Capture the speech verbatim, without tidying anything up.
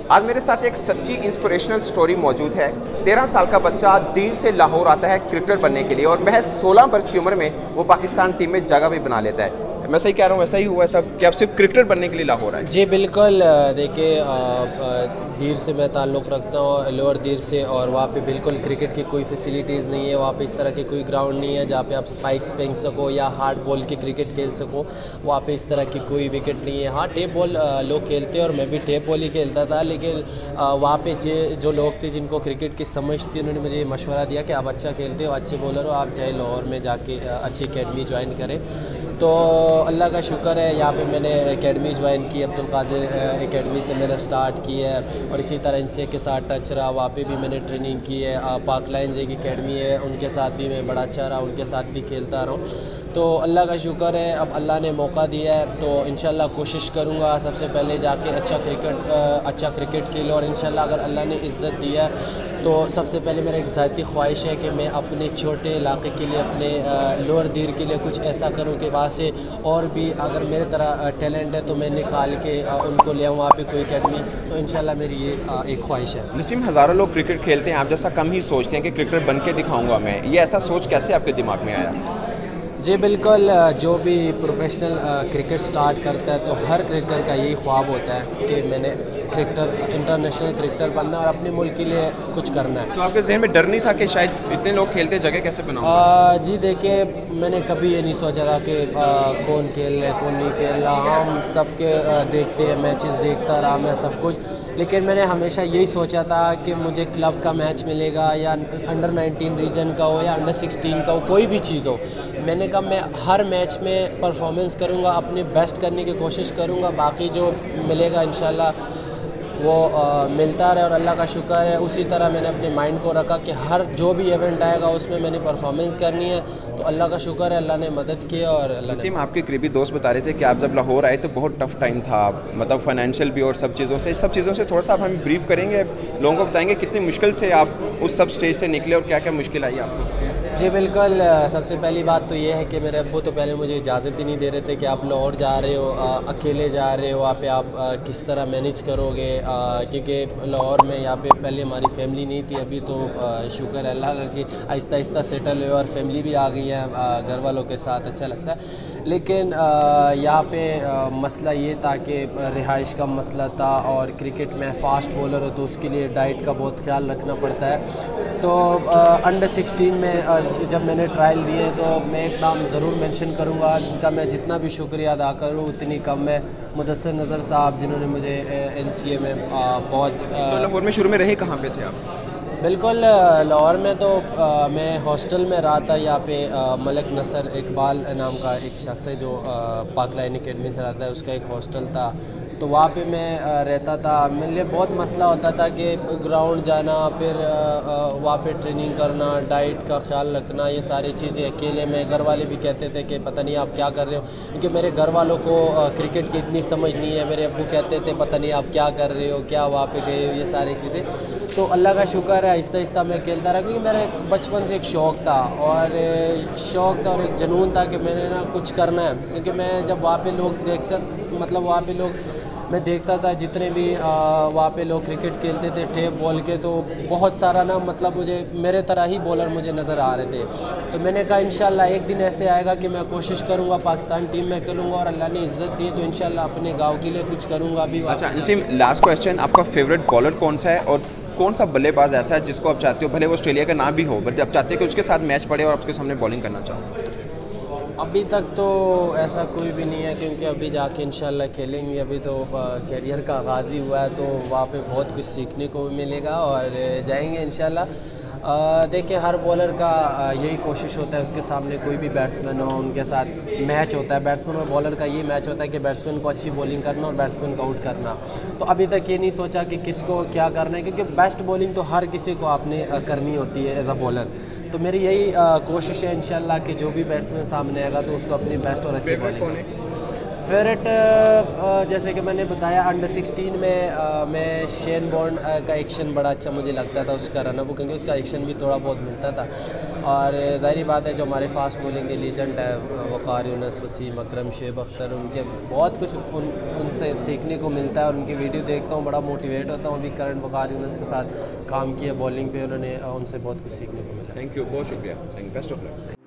आज मेरे साथ एक सच्ची इंस्पिरेशनल स्टोरी मौजूद है। तेरह साल का बच्चा दीर से लाहौर आता है क्रिकेटर बनने के लिए और महज सोलह वर्ष की उम्र में वो पाकिस्तान टीम में जगह भी बना लेता है। मैं सही कह रहा हूँ, वैसा ही हुआ सब कि आप सिर्फ क्रिकेटर बनने के लिए लाहौर आए? जी बिल्कुल। देखिए, दीर से मैं ताल्लुक़ रखता हूँ, लोअर दीर से, और वहाँ पे बिल्कुल क्रिकेट की कोई फैसिलिटीज़ नहीं है। वहाँ पे इस तरह की कोई ग्राउंड नहीं है जहाँ पे आप स्पाइक्स फेंक सको या हार्ड बॉल की क्रिकेट खेल सको। वहाँ पे इस तरह की कोई विकेट नहीं है। हाँ, टेप बॉल लोग खेलते हैं और मैं भी टेप बॉल ही खेलता था, लेकिन वहाँ पे जो लोग थे जिनको क्रिकेट की समझ थी, उन्होंने मुझे ये मशवरा दिया कि आप अच्छा खेलते हो, अच्छे बॉलर हो, आप चाहे लाहौर में जाके अच्छी अकेडमी ज्वाइन करें। तो अल्लाह का शुक्र है, यहाँ पे मैंने एकेडमी ज्वाइन की, अब्दुल कादिर एकेडमी से मैंने स्टार्ट की है, और इसी तरह इनसे के साथ टच रहा। वहाँ पे भी मैंने ट्रेनिंग की है। पाक लाइन्स एक एकेडमी है, उनके साथ भी मैं बड़ा अच्छा रहा, उनके साथ भी खेलता रहा हूँ। तो अल्लाह का शुक्र है, अब अल्लाह ने मौका दिया है तो इंशाल्लाह कोशिश करूँगा सबसे पहले जाके अच्छा क्रिकेट अच्छा क्रिकेट खेलूँ, और इंशाल्लाह अगर अल्लाह ने इज़्ज़त दिया तो सबसे पहले मेरा एक ज़ाती ख्वाहिश है कि मैं अपने छोटे इलाके के लिए, अपने लोअर दीर के लिए कुछ ऐसा करूं कि वहाँ से और भी अगर मेरे तरह टैलेंट है तो मैं निकाल के उनको ले आऊँ वहाँ पे कोई अकेडमी। तो इंशाल्लाह मेरी ये एक ख्वाहिश है। नसीम, हज़ारों लोग क्रिकेट खेलते हैं, आप जैसा कम ही सोचते हैं कि क्रिकेटर बन के दिखाऊँगा मैं। ये ऐसा सोच कैसे आपके दिमाग में आया? जी बिल्कुल, जो भी प्रोफेशनल क्रिकेट स्टार्ट करता है तो हर क्रिकेटर का यही ख्वाब होता है कि मैंने क्रिकेटर इंटरनेशनल क्रिकेटर बनना और अपने मुल्क के लिए कुछ करना है। तो आपके जहन में डर नहीं था कि शायद इतने लोग खेलते जगह कैसे बनाऊं? जी देखिए, मैंने कभी ये नहीं सोचा था कि आ, कौन खेल रहा है कौन नहीं खेल रहा। हम सबके देखते हैं, मैचेस देखता रहा मैं सब कुछ, लेकिन मैंने हमेशा यही सोचा था कि मुझे क्लब का मैच मिलेगा या अंडर नाइनटीन रीजन का हो या अंडर सिक्सटीन का हो, कोई भी चीज़ हो। मैंने कहा मैं हर मैच में परफॉर्मेंस करूँगा, अपने बेस्ट करने की कोशिश करूँगा, बाकी जो मिलेगा इंशाल्लाह वो आ, मिलता रहे, और अल्लाह का शुक्र है। उसी तरह मैंने अपने माइंड को रखा कि हर जो भी इवेंट आएगा उसमें मैंने परफॉर्मेंस करनी है। तो अल्लाह का शुक्र है, अल्लाह ने मदद की। और अल्लाह नसीम, आपके करीबी दोस्त बता रहे थे कि आप जब लाहौर आए तो बहुत टफ टाइम था, मतलब फाइनेंशियल भी और सब चीज़ों से इस सब चीज़ों से थोड़ा सा आप हमें ब्रीफ करेंगे, लोगों को बताएंगे कितनी मुश्किल से आप उस सब स्टेज से निकले और क्या क्या मुश्किल आई आपको? जी बिल्कुल। सबसे पहली बात तो ये है कि मेरे अब्बू तो पहले मुझे इजाज़त ही नहीं दे रहे थे कि आप लाहौर जा रहे हो, आ, अकेले जा रहे हो, वहाँ पे आप आ, किस तरह मैनेज करोगे, क्योंकि लाहौर में यहाँ पे पहले हमारी फैमिली नहीं थी। अभी तो आ, शुक्र है अल्लाह का कि आहिस्ता आहिस्ता सेटल हुए और फैमिली भी आ गई है, घर वालों के साथ अच्छा लगता है। लेकिन यहाँ पे आ, मसला ये था कि रिहाइश का मसला था, और क्रिकेट में फ़ास्ट बॉलर हो तो उसके लिए डाइट का बहुत ख्याल रखना पड़ता है। तो अंडर सिक्सटीन में आ, जब मैंने ट्रायल दिए तो मैं एक नाम ज़रूर मेंशन करूँगा, जिनका मैं जितना भी शुक्रिया अदा करूँ उतनी कम है। मुदस्सिर नज़र साहब, जिन्होंने मुझे एन सी ए में आ, बहुत आ, तो लाहौर में शुरू में रहे कहाँ पे थे आप? बिल्कुल, लाहौर में तो आ, मैं हॉस्टल में रहा था। यहाँ पे आ, मलिक नसर इकबाल नाम का एक शख्स है जो पाक लाइन एकेडमी से रहता है, उसका एक हॉस्टल था, तो वहाँ पे मैं आ, रहता था। मेरे लिए बहुत मसला होता था कि ग्राउंड जाना, फिर वहाँ पे ट्रेनिंग करना, डाइट का ख्याल रखना, ये सारी चीज़ें अकेले में। घर वाले भी कहते थे कि पता नहीं आप क्या कर रहे हो, क्योंकि मेरे घर वालों को आ, क्रिकेट की इतनी समझ नहीं है। मेरे अब्बू कहते थे पता नहीं आप क्या कर रहे हो, क्या वहाँ पे गए हो, ये सारी चीज़ें। तो अल्लाह का शुक्र है, आहिस्ता आहिस्ता मैं खेलता रहा, क्योंकि मेरा एक बचपन से एक शौक़ था, और शौक़ था और एक जुनून था कि मैंने ना कुछ करना है। क्योंकि मैं जब वहाँ पे लोग देखता, मतलब वहाँ पे लोग मैं देखता था जितने भी वहाँ पे लोग क्रिकेट खेलते थे टेप बॉल के, तो बहुत सारा ना, मतलब मुझे मेरे तरह ही बॉलर मुझे नज़र आ रहे थे। तो मैंने कहा इंशाल्लाह एक दिन ऐसे आएगा कि मैं कोशिश करूँगा पाकिस्तान टीम में खेलूँगा, और अल्लाह ने इज़्ज़त दी तो इंशाल्लाह अपने गाँव के लिए कुछ करूँगा। अभी अच्छा नसीम, लास्ट क्वेश्चन, आपका फेवरेट बॉलर कौन सा है और कौन सा बल्लेबाज ऐसा है जिसको आप चाहते हो, भले वो ऑस्ट्रेलिया का ना भी हो, बट आप चाहते हो कि उसके साथ मैच पड़े और आपके सामने बॉलिंग करना चाहो? अभी तक तो ऐसा कोई भी नहीं है, क्योंकि अभी जाके इंशाल्लाह खेलेंगे। अभी तो कैरियर का आगाज़ ही हुआ है, तो वहाँ पे बहुत कुछ सीखने को भी मिलेगा और जाएंगे इंशाल्लाह। देखिए, हर बॉलर का यही कोशिश होता है, उसके सामने कोई भी बैट्समैन हो, उनके साथ मैच होता है। बैट्समैन और बॉलर का ये मैच होता है कि बैट्समैन को अच्छी बॉलिंग करना और बैट्समैन को आउट करना। तो अभी तक ये नहीं सोचा कि किसको क्या करना है, क्योंकि बेस्ट बॉलिंग तो हर किसी को आपने करनी होती है एज अ बॉलर। तो मेरी यही आ, कोशिश है इंशाल्लाह कि जो भी बैट्समैन सामने आएगा तो उसको अपनी बेस्ट और अच्छी बॉलिंग। फेवरेट जैसे कि मैंने बताया अंडर सिक्सटीन में आ, मैं शेन बॉन्ड का एक्शन बड़ा अच्छा मुझे लगता था उसका रनअप, क्योंकि उसका एक्शन भी थोड़ा बहुत मिलता था। और ज़ाहिर बात है जो हमारे फास्ट बॉलिंग के लीजेंड है वक़ार यूनुस, वसीम अकरम, शुएब अख्तर, उनके बहुत कुछ उन उनसे सीखने को मिलता है और उनकी वीडियो देखता हूँ, बड़ा मोटिवेट होता हूँ। अभी करंट वक़ार यूनुस के साथ काम किया बॉलिंग पे, उन्होंने उनसे बहुत कुछ सीखने को मिला। थैंक यू, बहुत शुक्रिया, थैंक बेस्ट ऑफ लक।